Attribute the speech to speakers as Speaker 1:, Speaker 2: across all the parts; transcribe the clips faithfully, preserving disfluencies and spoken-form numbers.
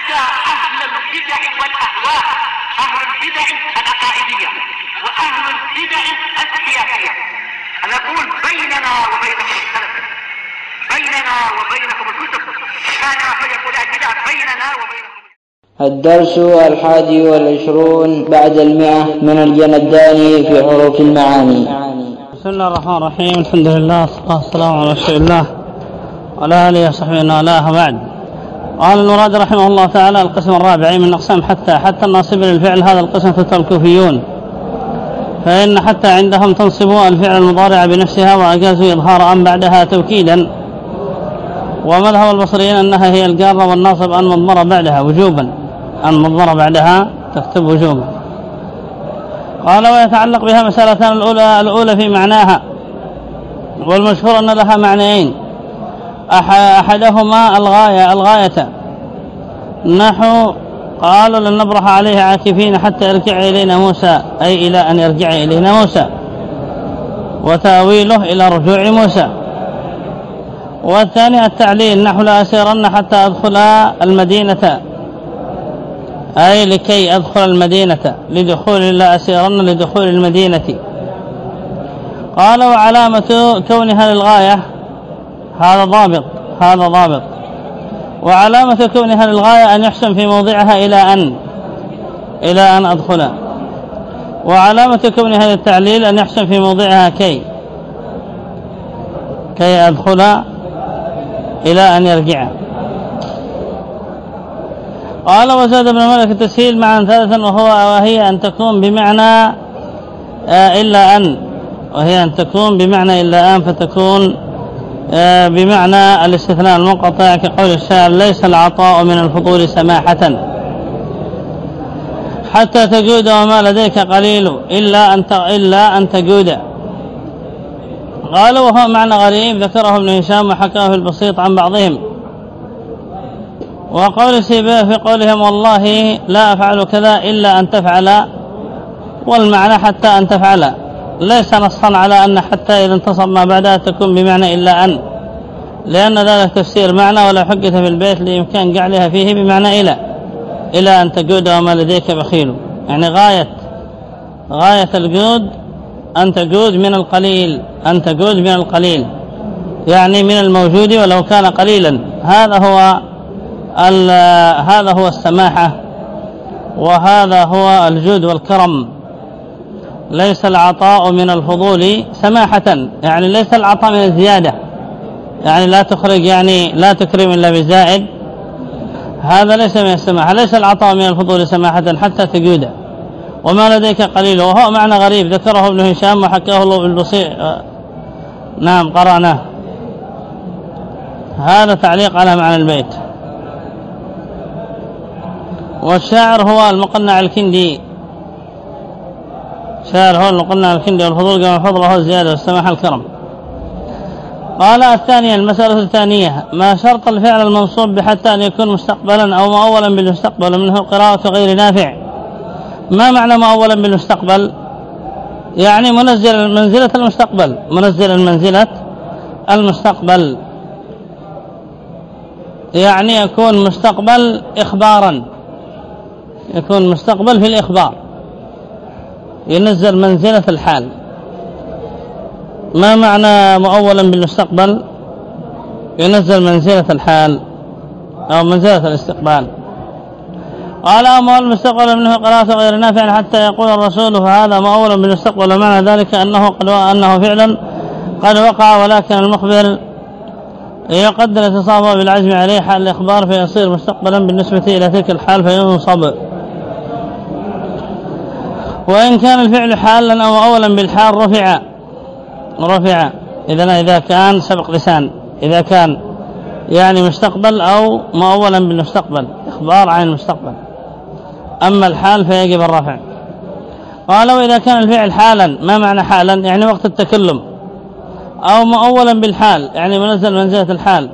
Speaker 1: حتى أهل البدع والأهواء، أهل البدع العقائدية وأهل البدع السياسية، أنا أقول بيننا وبينكم السلف، بيننا وبينكم الكتب، كان فيقول البدع بيننا وبينكم.
Speaker 2: الدرس الحادي والعشرون بعد المئة من الجنداني في حروف المعاني.
Speaker 3: بسم الله الرحمن الرحيم، الحمد لله والصلاة والسلام على رسول الله وعلى آله وصحبه وعلاه. بعد، قال المراد رحمه الله تعالى: القسم الرابع من أقسام حتى. حتى الناصب للفعل هذا القسم فتى الكوفيون، فإن حتى عندهم تنصب الفعل المضارع بنفسها، وأجازوا إظهار أن بعدها توكيدا. ومذهب البصريين أنها هي الجارة، والناصب أن مضمر بعدها وجوبا، أن مضمر بعدها تكتب وجوبا. قال: ويتعلق بها مسألتان: الأولى الأولى في معناها، والمشهور أن لها معنيين، أحدهما الغاية الغاية نحو قالوا لن نبرح عليه عاكفين حتى يرجع إلينا موسى، أي إلى أن يرجع إلينا موسى، وتأويله إلى رجوع موسى. والثاني التعليل نحو لا أسيرن حتى أدخل المدينة، أي لكي أدخل المدينة، لدخول لا أسيرن لدخول المدينة. قال: وعلامة كونها للغاية، هذا ضابط هذا ضابط وعلامة كونها للغاية أن يحسن في موضعها إلى أن إلى أن أدخل. وعلامة كونها للتعليل أن يحسن في موضعها كي كي أدخل إلى أن يرجع. قال: وزاد ابن مالك التسهيل معنى ثالثا، وهو وهي أن تكون بمعنى آه إلا أن وهي أن تكون بمعنى إلا أن، فتكون آه بمعنى الاستثناء المنقطع، كقول الشاعر: ليس العطاء من الفضول سماحة حتى تجود، وما لديك قليل إلا أن إلا أن تجود. قال: وهو معنى غريب ذكره ابن هشام وحكاه في البسيط عن بعضهم. وقول سيبويه في قولهم: والله لا أفعل كذا إلا أن تفعل، والمعنى حتى أن تفعل، ليس نصا على أن حتى إذا انتصب ما بعدها تكون بمعنى إلا أن، لأن ذلك تفسير معنى ولا حجة في البيت لإمكان جعلها فيه بمعنى إلى إلى أن تجود وما لديك بخيل. يعني غاية غاية الجود أن تجود من القليل أن تجود من القليل يعني من الموجود ولو كان قليلا. هذا هو هذا هو السماحة، وهذا هو الجود والكرم. ليس العطاء من الفضول سماحة، يعني ليس العطاء من الزيادة، يعني لا تخرج يعني لا تكرم إلا بزائد، هذا ليس من السماحة. ليس العطاء من الفضول سماحة حتى تجود، وما لديك قليل، وهو معنى غريب ذكره ابن هشام وحكاه الله بالبصير. نعم قرأناه. هذا تعليق على معنى البيت. والشاعر هو المقنع الكندي، شاعر هو المقنع الكندي، والفضول كما الفضل هو الزيادة، والسماحة الكرم. قال: الثانية المسألة الثانية: ما شرط الفعل المنصوب بحتى أن يكون مستقبلا أو مؤولا بالمستقبل، منه قراءة غير نافع. ما معنى مؤولا بالمستقبل؟ يعني منزل منزلة المستقبل، منزل المنزلة المستقبل، يعني يكون مستقبل إخبارا، يكون مستقبل في الإخبار، ينزل منزلة الحال. ما معنى مؤولا بالمستقبل؟ ينزل منزلة الحال أو منزلة الاستقبال. قال: أما المستقبل منه قراءة غير نافع حتى يقول الرسول، فهذا مؤولا بالمستقبل، ومعنى ذلك أنه قد أنه فعلا قد وقع، ولكن المخبر يقدر اتصافه بالعزم عليه حال الإخبار، فيصير مستقبلا بالنسبة إلى تلك الحال فينصب. وإن كان الفعل حالا أو مؤولا بالحال رفع رفع إذن إذا كان سبق لسان، إذا كان يعني مستقبل أو مؤولا بالمستقبل، إخبار عن المستقبل. أما الحال فيجب الرفع. قال: وإذا كان الفعل حالا، ما معنى حالا؟ يعني وقت التكلم، أو مؤولا بالحال يعني منزل منزلة الحال.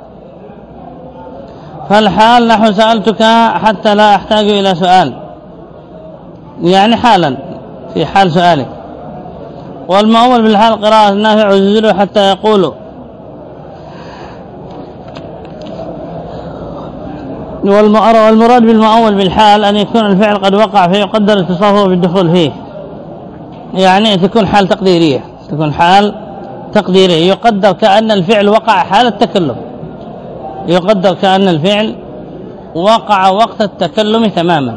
Speaker 3: فالحال نحو سألتك حتى لا أحتاج إلى سؤال، يعني حالا في حال سؤالك. والمؤول بالحال قراءة النافع وزلزله حتى يقولوا. والمراد بالمؤول بالحال أن يكون الفعل قد وقع فيقدر اتصافه بالدخول فيه، يعني تكون حال تقديرية، تكون حال تقديرية يقدر كأن الفعل وقع حال التكلم، يقدر كأن الفعل وقع وقت التكلم تماما.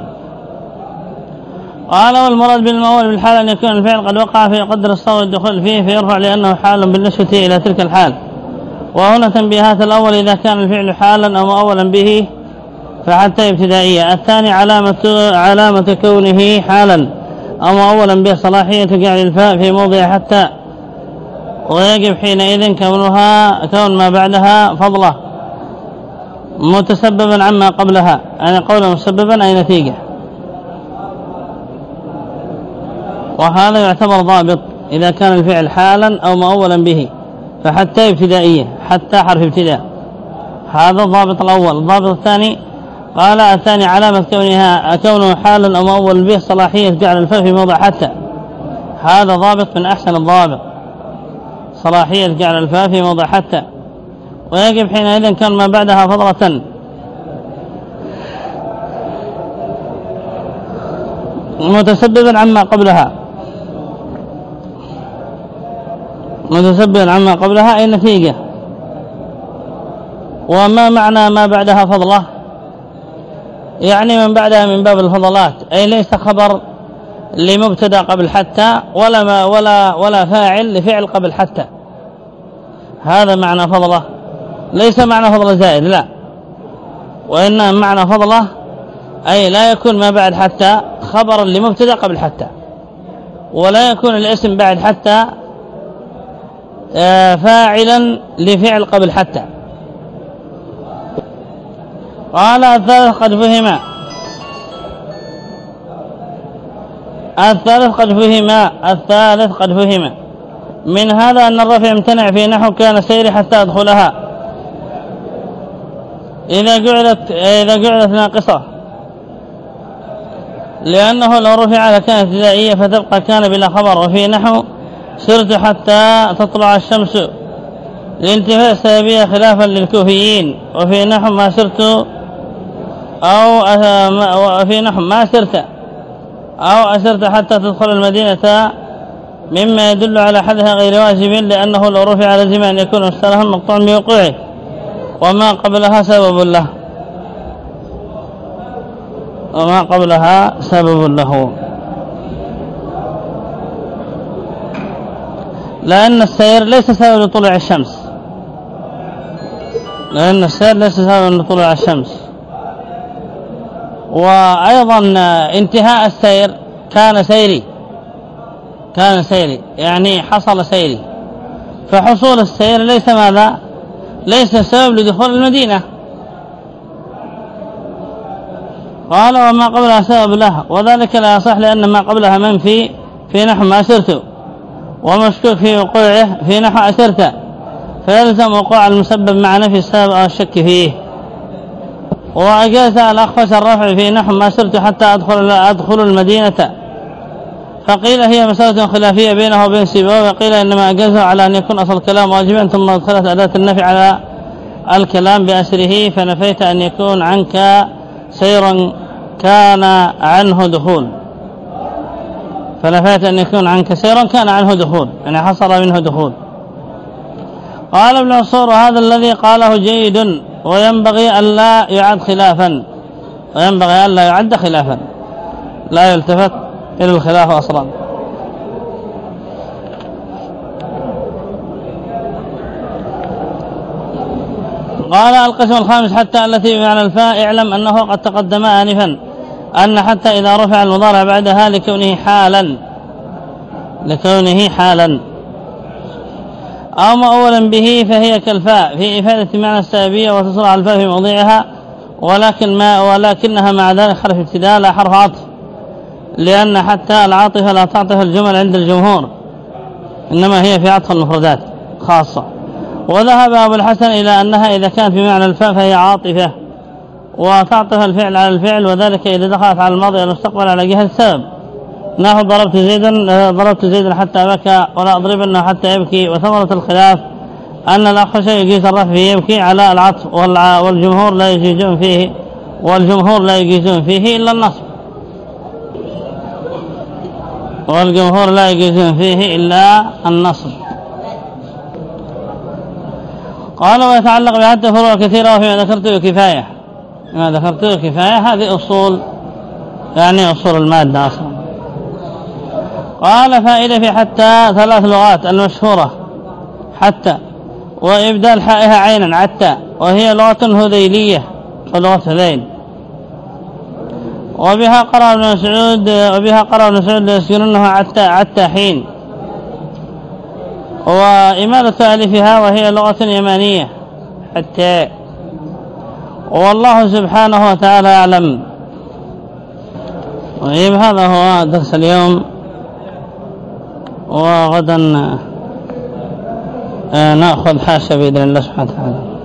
Speaker 3: قال والمراد بالمؤول بالحال أن يكون الفعل قد وقع فيقدر الصوت الدخول فيه فيرفع لأنه حال بالنسبة إلى تلك الحال. وهنا تنبيهات: الأول إذا كان الفعل حالا أو مؤولا به فحتى ابتدائية. الثاني علامة, علامة كونه حالا أو مؤولا به صلاحية جعل الفاء في موضع حتى، ويجب حينئذ كونها كون ما بعدها فضله متسببا عما قبلها، يعني قوله مسببا أي نتيجة. وهذا يعتبر ضابط إذا كان الفعل حالا أو مؤولا به فحتى ابتدائية، حتى حرف ابتداء، هذا الضابط الأول. الضابط الثاني قال الثاني علامة كونها كونه حالا أو مؤولا به صلاحية جعل الفاء في موضع حتى، هذا ضابط من أحسن الضوابط، صلاحية جعل الفاء في موضع حتى. ويجب حينئذ كان ما بعدها فضلة متسببا عما قبلها، متسببا عما قبلها أي نتيجة. وما معنى ما بعدها فضلة؟ يعني من بعدها من باب الفضلات، أي ليس خبر لمبتدا قبل حتى ولا ما ولا ولا فاعل لفعل قبل حتى، هذا معنى فضلة، ليس معنى فضلة زائد، لا، وإنما معنى فضلة أي لا يكون ما بعد حتى خبرا لمبتدا قبل حتى، ولا يكون الاسم بعد حتى فاعلا لفعل قبل حتى. قال الثالث قد فهم، الثالث قد فهم الثالث قد فهم من هذا أن الرفع امتنع في نحو كان سيري حتى أدخلها إذا جعلت إذا جعلت ناقصة، لأنه لو رفع لكانت ابتدائية فتبقى كان بلا خبر. وفي نحو سرت حتى تطلع الشمس لانتفاء السببية خلافا للكوفيين. وفي نحو ما سرت أو وفي نحو ما سرت أو أسرت حتى تدخل المدينة مما يدل على حدها غير واجب، لأنه لو رفع لازم أن يكون مصطلحا مقطوعا بوقوعه وما قبلها سبب له، وما قبلها سبب له، لأن السير ليس سبب لطلوع الشمس، لأن السير ليس سبب لطلوع الشمس. وأيضا انتهاء السير كان سيري، كان سيري يعني حصل سيري، فحصول السير ليس ماذا؟ ليس سبب لدخول المدينة. قال وما قبلها سبب له، وذلك لا يصح لأن ما قبلها منفي في نحو ما سرت، ومشكوك في وقوعه في نحو أسرت، فيلزم وقوع المسبب مع نفي السبب أو الشك فيه. وأجاز الأخفش الرفع في نحو ما سرت حتى أدخل, أدخل المدينة، فقيل هي مسألة خلافية بينه وبين سيبويه، وقيل إنما أجازه على أن يكون أصل الكلام واجبا ثم أدخلت أداة النفي على الكلام بأسره، فنفيت أن يكون عنك سيرا كان عنه دخول، فنفيت أن يكون عنك سيرا كان عنه دخول، يعني حصل منه دخول. قال ابن عصور هذا الذي قاله جيد، وينبغي ألا يعد خلافا، وينبغي ألا يعد خلافا، لا يلتفت إلى الخلاف أصلا. قال القسم الخامس حتى التي بمعنى الفاء، اعلم أنه قد تقدم آنفا أن حتى إذا رفع المضارع بعدها لكونه حالا لكونه حالا أو مؤولا به فهي كالفاء في إفادة معنى السببية وتصرع الفاء في موضعها، ولكن ما ولكنها مع ذلك حرف ابتداء لا حرف عطف، لأن حتى العاطفة لا تعطف الجمل عند الجمهور، إنما هي في عطف المفردات خاصة. وذهب أبو الحسن إلى أنها إذا كانت بمعنى الفاء فهي عاطفة وتعطف الفعل على الفعل، وذلك إذا دخلت على الماضي والمستقبل على جهة السبب، نحو ضربت زيدا ضربت زيدا حتى بكى ولا أضربنه حتى يبكي. وثمرة الخلاف أن الأخفش يجيز الرفع فيه يبكي على العطف، والجمهور لا يجيزون فيه والجمهور لا يجيزون فيه إلا النصب والجمهور لا يجيزون فيه إلا النصب. قال ويتعلق بحتى فروع كثيرة وفيما ذكرته كفاية. ما ذكرته كفاية هذه أصول يعني أصول المادة أصلا. قال فائدة في حتى ثلاث لغات المشهورة حتى وإبدال حائها عينا عتى، وهي لغة هذيلية ولغة هذيل، وبها قرأ ابن مسعود وبها قرأ ابن مسعود يسكنونه عتى عتى حين، وإمالة ألفها وهي لغة يمانية حتى. والله سبحانه وتعالى أعلم. طيب هذا هو درس اليوم، وغدا نأخذ حاشا بإذن الله سبحانه وتعالى.